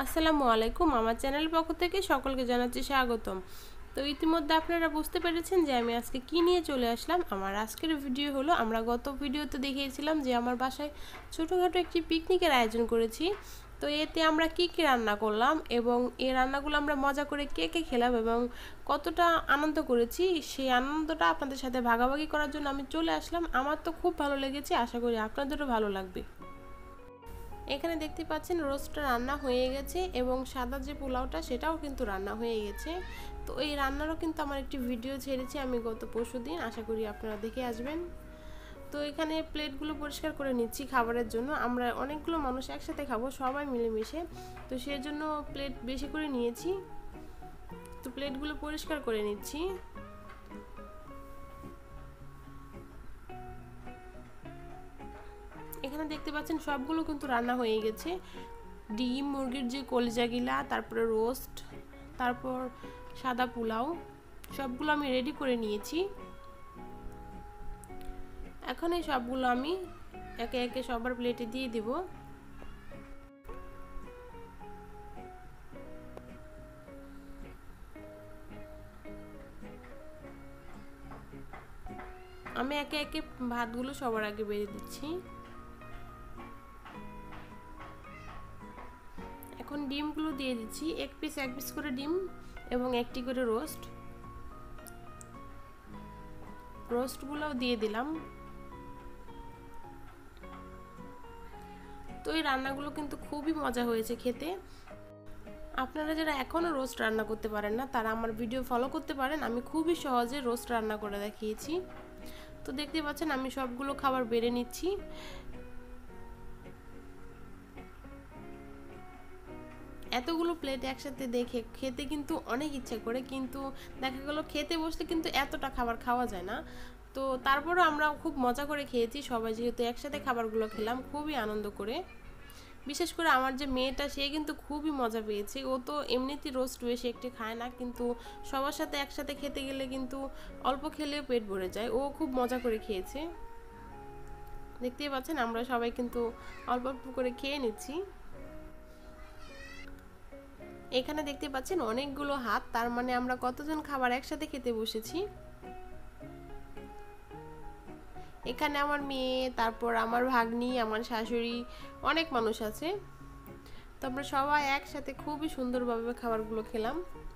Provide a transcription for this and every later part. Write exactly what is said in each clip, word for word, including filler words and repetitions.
আসসালামু আলাইকুম। আমার চ্যানেলের পক্ষ থেকে সকলকে জানাচ্ছি স্বাগতম। তো ইতিমধ্যে আপনারা বুঝতে পেরেছেন যে আমি আজকে কি নিয়ে চলে আসলাম। আমার আজকের ভিডিও হলো, আমরা গত ভিডিওতে দেখিয়েছিলাম যে আমার বাসায় ছোটোখাটো একটি পিকনিকের আয়োজন করেছি। তো এতে আমরা কি কি রান্না করলাম এবং এই রান্নাগুলো আমরা মজা করে কে কে খেলাম এবং কতটা আনন্দ করেছি, সেই আনন্দটা আপনাদের সাথে ভাগাভাগি করার জন্য আমি চলে আসলাম। আমার তো খুব ভালো লেগেছে, আশা করি আপনাদেরও ভালো লাগবে। এখানে দেখতে পাচ্ছেন রোস্টটা রান্না হয়ে গেছে এবং সাদা যে পোলাওটা সেটাও কিন্তু রান্না হয়ে গেছে। তো এই রান্নারও কিন্তু আমার একটি ভিডিও ছেড়েছি আমি গত পরশু দিন, আশা করি আপনারা দেখে আসবেন। তো এখানে প্লেটগুলো পরিষ্কার করে নিচ্ছি খাবারের জন্য। আমরা অনেকগুলো মানুষ একসাথে খাবো, সবাই মিলেমিশে, তো সেই জন্য প্লেট বেশি করে নিয়েছি। তো প্লেটগুলো পরিষ্কার করে নিচ্ছি। এখানে দেখতে পাচ্ছেন সবগুলো কিন্তু রান্না হয়ে গেছে। ডিম, মুরগির যে কলিজাগুলা, তারপরে রোস্ট, তারপর সাদা পোলাও, সবগুলো আমি রেডি করে নিয়েছি। এখন এই সবগুলো আমি একে একে সবার প্লেটে দিয়ে দিব। আমি একে একে ভাতগুলো সবার আগে বেড়ে দিচ্ছি। এখন ডিমগুলো দিয়ে দিচ্ছি, এক পিস এক পিস করে ডিম এবং একটি করে রোস্ট। রোস্টগুলোও দিয়ে দিলাম। তো এই রান্নাগুলো কিন্তু খুবই মজা হয়েছে খেতে। আপনারা যারা এখনও রোস্ট রান্না করতে পারেন না, তারা আমার ভিডিও ফলো করতে পারেন। আমি খুবই সহজে রোস্ট রান্না করে দেখিয়েছি। তো দেখতে পাচ্ছেন আমি সবগুলো খাবার বেড়ে নিচ্ছি। এতগুলো প্লেট একসাথে দেখে খেতে কিন্তু অনেক ইচ্ছা করে, কিন্তু দেখা গেল খেতে বসলে কিন্তু এতটা খাবার খাওয়া যায় না। তো তারপরও আমরা খুব মজা করে খেয়েছি সবাই, যেহেতু একসাথে খাবারগুলো খেলাম খুবই আনন্দ করে। বিশেষ করে আমার যে মেয়েটা, সে কিন্তু খুবই মজা পেয়েছে। ও তো এমনিতেই রোস্ট বেশি একটু খায় না, কিন্তু সবার সাথে একসাথে খেতে গেলে কিন্তু অল্প খেলেও পেট ভরে যায়। ও খুব মজা করে খেয়েছে। দেখতেই পাচ্ছেন আমরা সবাই কিন্তু অল্প অল্প করে খেয়ে নিচ্ছি। এখানে দেখতে পাচ্ছেন অনেকগুলো হাত, তার মানে আমরা কতজন খাবার একসাথে খেতে বসেছি। এখানে আমার মেয়ে, তারপর আমার ভাগ্নি, আমার শাশুড়ি, অনেক মানুষ আছে। তো আমরা সবাই একসাথে খুবই সুন্দরভাবে খাবারগুলো খেলাম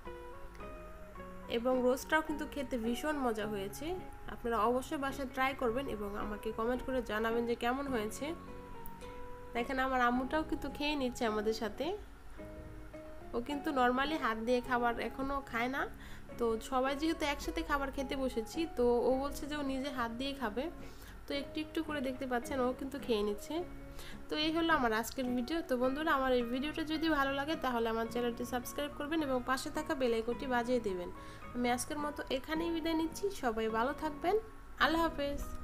এবং রোস্টটাও কিন্তু খেতে ভীষণ মজা হয়েছে। আপনারা অবশ্যই বাসায় ট্রাই করবেন এবং আমাকে কমেন্ট করে জানাবেন যে কেমন হয়েছে। দেখেন আমার আম্মুটাও কিন্তু খেয়ে নিচ্ছে আমাদের সাথে। ও কিন্তু নর্মালি হাত দিয়ে খাবার এখনও খায় না। তো সবাই যেহেতু একসাথে খাবার খেতে বসেছি, তো ও বলছে যে ও নিজে হাত দিয়ে খাবে। তো একটু একটু করে দেখতে পাচ্ছেন ও কিন্তু খেয়ে নিচ্ছে। তো এই হলো আমার আজকের ভিডিও। তো বন্ধুরা, আমার এই ভিডিওটা যদি ভালো লাগে তাহলে আমার চ্যানেলটি সাবস্ক্রাইব করবেন এবং পাশে থাকা বেল আইকনটি বাজিয়ে দেবেন। আমি আজকের মতো এখানেই বিদায় নিচ্ছি। সবাই ভালো থাকবেন। আল্লাহ হাফেজ।